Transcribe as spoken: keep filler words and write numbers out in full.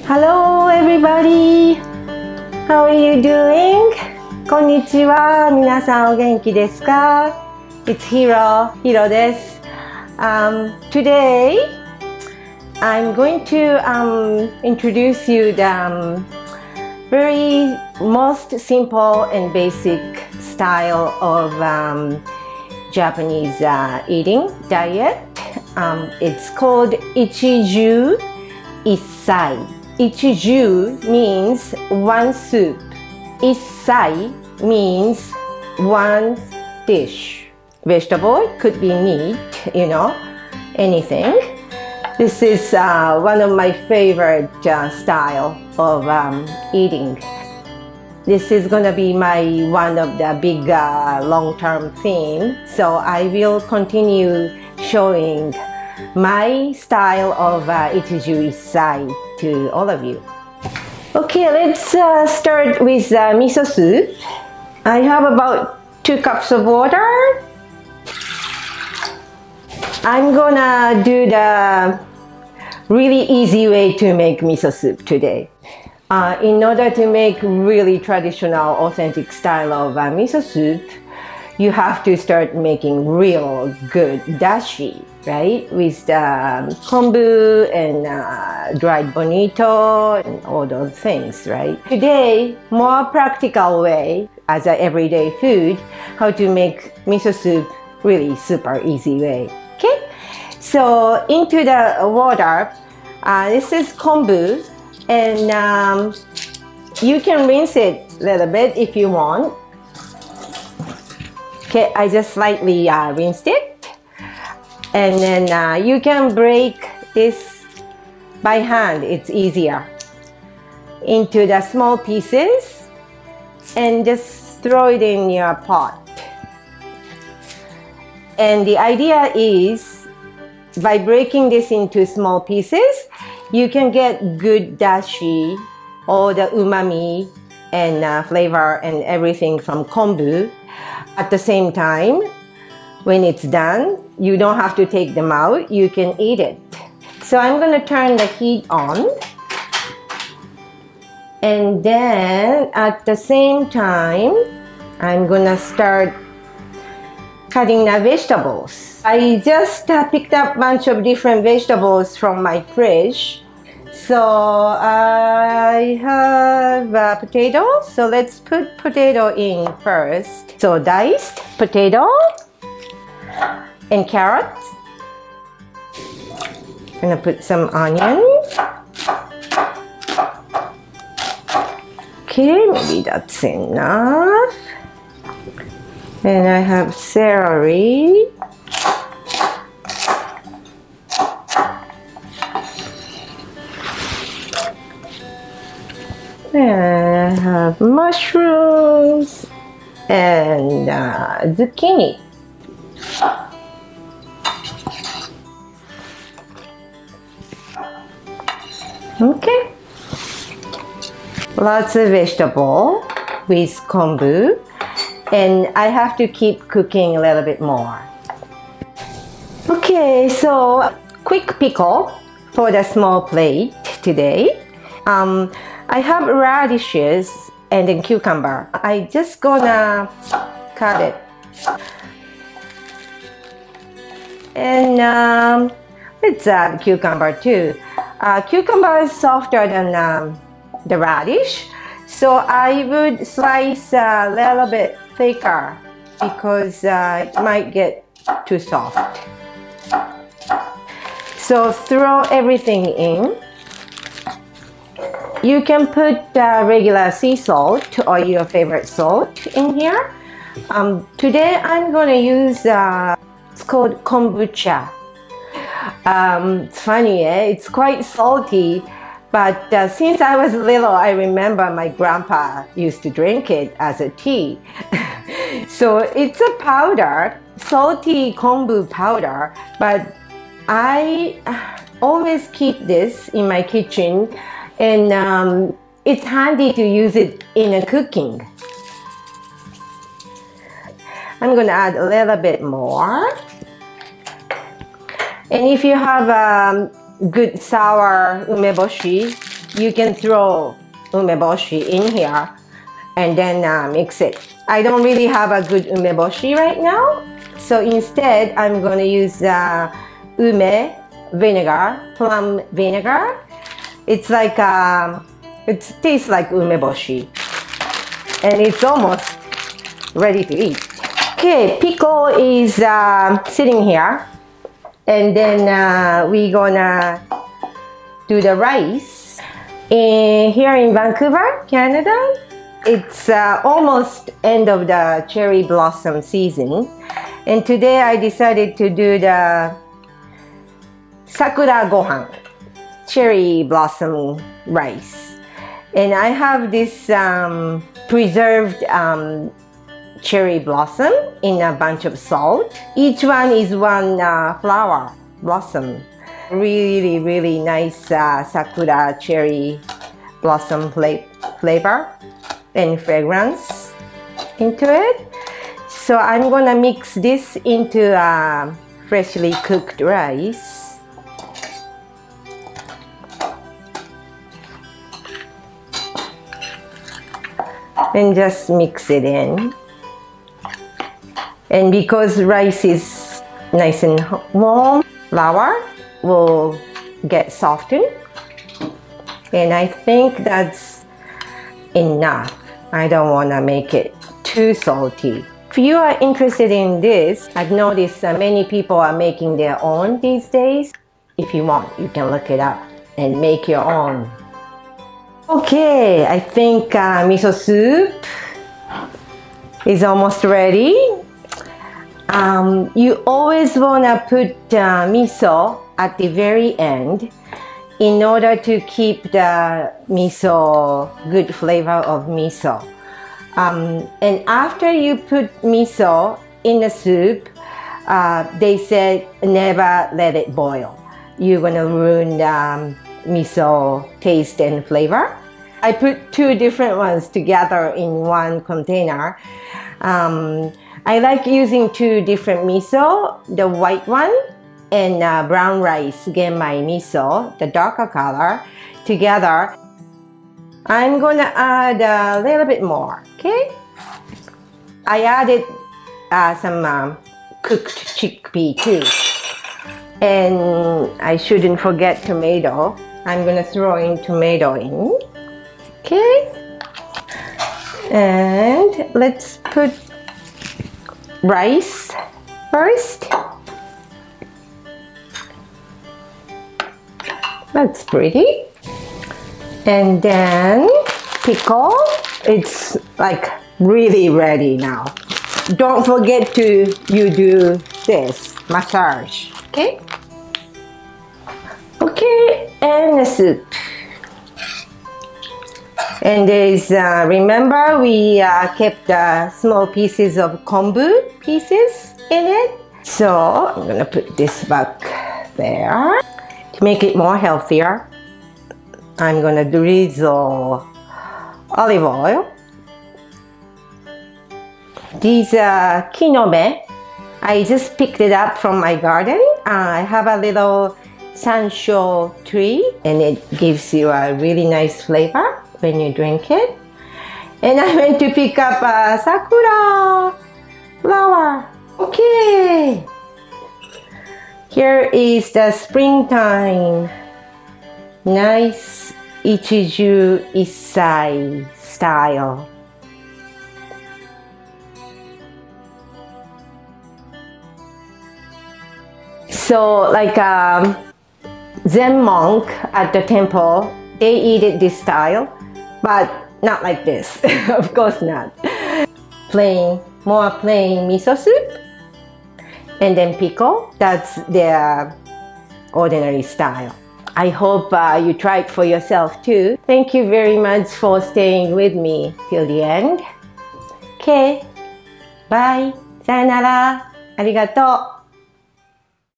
Hello everybody! How are you doing? こんにちは。皆さんお元気ですか? It's Hiro. Hiro です。Um, today, I'm going to um, introduce you the um, very most simple and basic style of um, Japanese uh, eating diet. Um, it's called Ichiju Issai. Ichiju means one soup. Issai means one dish. Vegetable, could be meat, you know, anything. This is uh, one of my favorite uh, style of um, eating. This is gonna be my one of the big uh, long-term theme. So I will continue showing my style of uh, Ichiju Issai to all of you. Okay, let's uh, start with uh, miso soup. I have about two cups of water. I'm gonna do the really easy way to make miso soup today. Uh, in order to make really traditional, authentic style of uh, miso soup, you have to start making real good dashi, right? With the um, kombu and uh, dried bonito and all those things, right? Today, more practical way as an everyday food, how to make miso soup really super easy way. Okay, so into the water, uh, this is kombu, and um, you can rinse it a little bit if you want. Okay, I just slightly uh, rinsed it, and then uh, you can break this by hand, it's easier, into the small pieces and just throw it in your pot. And the idea is, by breaking this into small pieces, you can get good dashi, all the umami and uh, flavor and everything from kombu. At the same time, when it's done, you don't have to take them out, you can eat it. So I'm going to turn the heat on. And then at the same time, I'm going to start cutting the vegetables. I just uh, picked up a bunch of different vegetables from my fridge. So I have uh, potatoes. So let's put potato in first. So diced potato and carrots. I'm gonna put some onions. Okay, maybe that's enough. And I have celery. And I have mushrooms and uh, zucchini. Okay. Lots of vegetable with kombu. And I have to keep cooking a little bit more. Okay, so quick pickle for the small plate today. Um, I have radishes and then cucumber. I just gonna cut it. And um, let's add cucumber too. Uh, cucumber is softer than um, the radish, so I would slice a little bit thicker because uh, it might get too soft. So throw everything in. You can put uh, regular sea salt or your favorite salt in here. Um, today I'm going to use, uh, it's called kombucha. Um, it's funny, eh? It's quite salty, but uh, since I was little, I remember my grandpa used to drink it as a tea. So it's a powder, salty kombu powder, but I always keep this in my kitchen. And um, it's handy to use it in a cooking. I'm going to add a little bit more. And if you have um, good sour umeboshi, you can throw umeboshi in here and then uh, mix it. I don't really have a good umeboshi right now, so instead I'm going to use uh, ume vinegar, plum vinegar. It's like um, it tastes like umeboshi, and it's almost ready to eat. Okay, pickle is uh, sitting here, and then uh, we're gonna do the rice. In, here in Vancouver, Canada, it's uh, almost end of the cherry blossom season, and today I decided to do the sakura gohan, cherry blossom rice. And I have this um, preserved um, cherry blossom in a bunch of salt. Each one is one uh, flower blossom. Really, really nice uh, sakura cherry blossom fla flavor and fragrance into it. So I'm gonna mix this into uh, freshly cooked rice. And just mix it in. And because rice is nice and warm, flour will get softened. And I think that's enough. I don't want to make it too salty. If you are interested in this, I've noticed uh, many people are making their own these days. If you want, you can look it up and make your own. Okay, I think uh, miso soup is almost ready. Um, you always want to put uh, miso at the very end in order to keep the miso, good flavor of miso. Um, and after you put miso in the soup, uh, they said never let it boil. You're gonna ruin the um, miso taste and flavor. I put two different ones together in one container. Um, I like using two different miso, the white one and uh, brown rice, genmai miso, the darker color, together. I'm gonna add a little bit more, okay? I added uh, some um, cooked chickpea too. And I shouldn't forget tomato. I'm gonna throw in tomato in, okay? And let's put rice first. That's pretty. And then pickle. It's like really ready now. Don't forget to you do this massage, okay? Okay, and the soup. And there's uh, remember we uh, kept uh, small pieces of kombu pieces in it. So I'm gonna put this back there. To make it more healthier, I'm gonna drizzle olive oil. These uh, kinome, I just picked it up from my garden. Uh, I have a little sansho tree and it gives you a really nice flavor when you drink it. And I went to pick up a sakura flower. Okay. Here is the springtime. Nice Ichiju Issai style. So like um, Zen monk at the temple, they eat it this style, but not like this. Of course not. Plain, more plain miso soup. And then pickle, that's their ordinary style. I hope uh, you try it for yourself too. Thank you very much for staying with me till the end. Okay, bye. さよなら。ありがとう。